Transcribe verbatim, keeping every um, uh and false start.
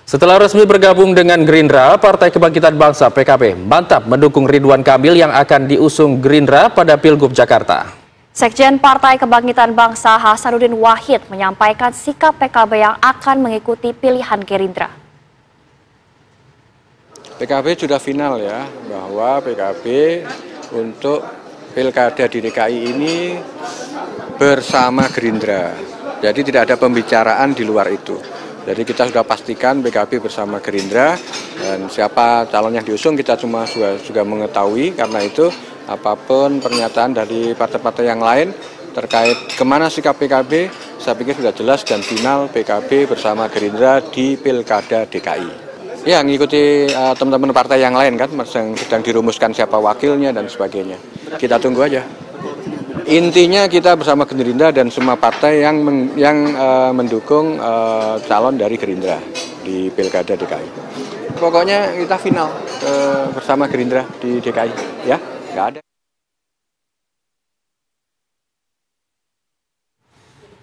Setelah resmi bergabung dengan Gerindra, Partai Kebangkitan Bangsa P K B mantap mendukung Ridwan Kamil yang akan diusung Gerindra pada Pilgub Jakarta. Sekjen Partai Kebangkitan Bangsa Hasanuddin Wahid menyampaikan sikap P K B yang akan mengikuti pilihan Gerindra. P K B sudah final ya, bahwa P K B untuk Pilkada di D K I ini bersama Gerindra. Jadi tidak ada pembicaraan di luar itu. Jadi kita sudah pastikan P K B bersama Gerindra, dan siapa calon yang diusung kita cuma juga, juga mengetahui. Karena itu apapun pernyataan dari partai-partai yang lain terkait kemana sikap P K B, saya pikir sudah jelas dan final P K B bersama Gerindra di Pilkada D K I. Ya, ngikuti uh, teman-teman partai yang lain kan, yang sedang dirumuskan siapa wakilnya dan sebagainya. Kita tunggu aja. Intinya kita bersama Gerindra dan semua partai yang men, yang uh, mendukung uh, calon dari Gerindra di Pilkada D K I. Pokoknya kita final uh, bersama Gerindra di D K I, ya, nggak ada.